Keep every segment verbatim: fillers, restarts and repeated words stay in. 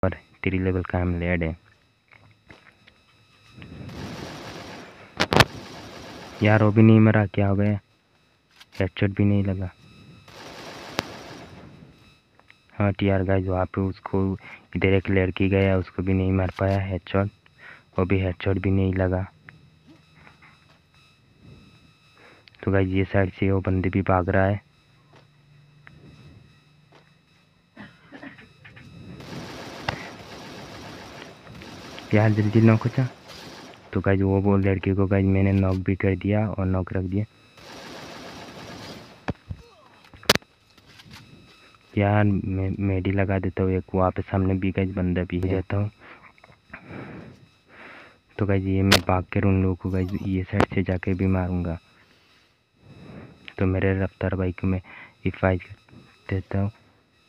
पर three level का एमलेड है यार। वो भी नहीं मरा, क्या हो गया? हेडशॉट भी नहीं लगा। हाँ यार गाइस, वहाँ पे उसको इधर एक लड़की गया, उसको भी नहीं मार पाया हेडशॉट, वो भी हेडशॉट भी नहीं लगा। तो गाइस ये साइड से वो बंदे भी भाग रहा है। यार जल्दी नॉक हो जा। तो गाइस वो वो लड़के को गाइस मैंने नॉक भी कर दिया और नॉक रख दिया। यार मैं मेडी लगा देता हूँ एक, वहाँ पे सामने भी गाइस बंदा भी है जाता हूँ। तो गाइस ये मैं भाग कर उन लोगों को गाइस ये साइड से जाके भी मारूंगा। तो मेरे रफ्तार भाई को मैं हिफाज देता हूँ।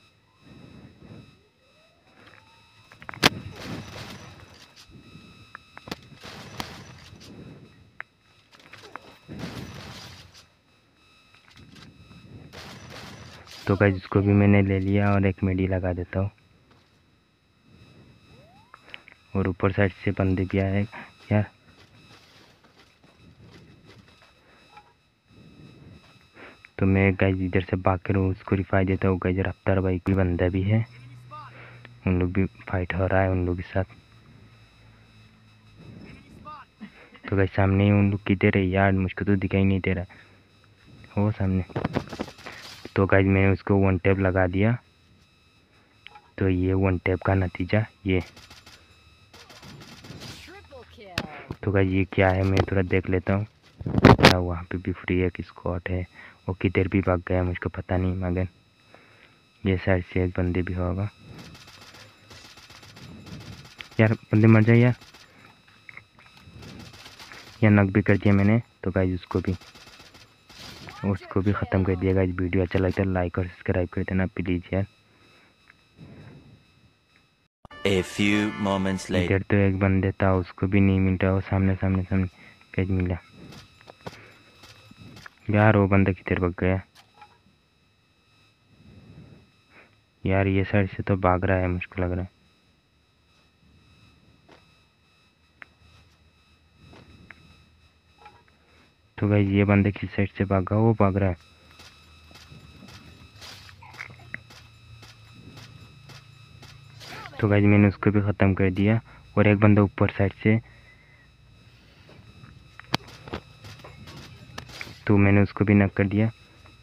तो गाइस उसको भी मैंने ले लिया और एक मेडी लगा देता हूँ। और ऊपर साइड से बंदे भी आए यार। तो मैं गाइस इधर से भाग कर उसको रिफाई देता हूँ। गाइस रफ्तार भाई भी बंदा भी है, उन लोग भी फाइट हो रहा है उन लोग के साथ। तो गाइस सामने ही उन लोग किधर है यार, मुझको तो दिखाई नहीं दे रहा वो सामने। तो गाइस मैंने उसको वन टैप लगा दिया। तो ये वन टैप का नतीजा ये। तो गाइस ये क्या है, मैं थोड़ा देख लेता हूँ। क्या वहाँ पे भी फ्री एक स्क्वाड है, वो किधर भी भाग गया मुझको पता नहीं, मगर ये साइड से एक बंदे भी होगा। यार बंदे मर जाए यार। या नक भी कर दिया मैंने। तो गाइस उसको भी उसको भी ख़त्म कर दिया। गाइस वीडियो अच्छा लगता है लाइक और सब्सक्राइब कर देना प्लीज़ यार। A few moments later. इधर तो एक बंदे था, उसको भी नहीं मिल रहा, वो सामने सामने सामने कैच मिला। यार वो बंदा किधर भाग गया यार, ये साइड से तो भाग रहा है मुझको लग रहा है। तो गाइस ये बंदे किस साइड से भागा, वो भाग रहा है। तो गाइस मैंने उसको भी ख़त्म कर दिया। और एक बंदा ऊपर साइड से, तो मैंने उसको भी नक कर दिया।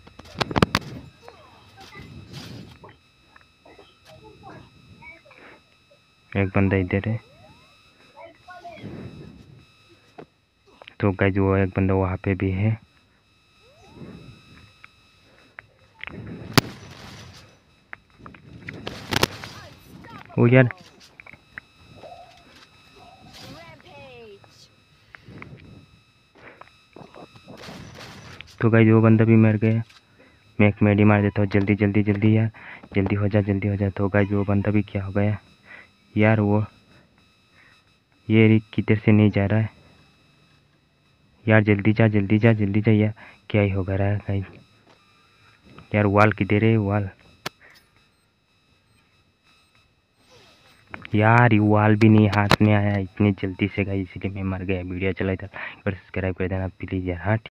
एक बंदा इधर है। तो गाइस वो एक बंदा वहाँ पे भी है। ओ यार तो गाइस वो बंदा भी मर गया। मैं एक मेडी मार देता हूँ, जल्दी जल्दी जल्दी यार, जल्दी हो जा जल्दी हो जा। तो गाइस वो बंदा भी क्या हो गया यार, वो ये रिक किधर से नहीं जा रहा है यार, जल्दी जा जल्दी जा जल्दी जा यार, क्या ही होगा रहा है गाइस। यार वाल किधर है वाल, यार ये वाल भी नहीं हाथ में आया इतनी जल्दी से गाइस, इसलिए मैं मर गया। वीडियो चला था और सब्सक्राइब कर देना प्लीज़ यार। हाँ।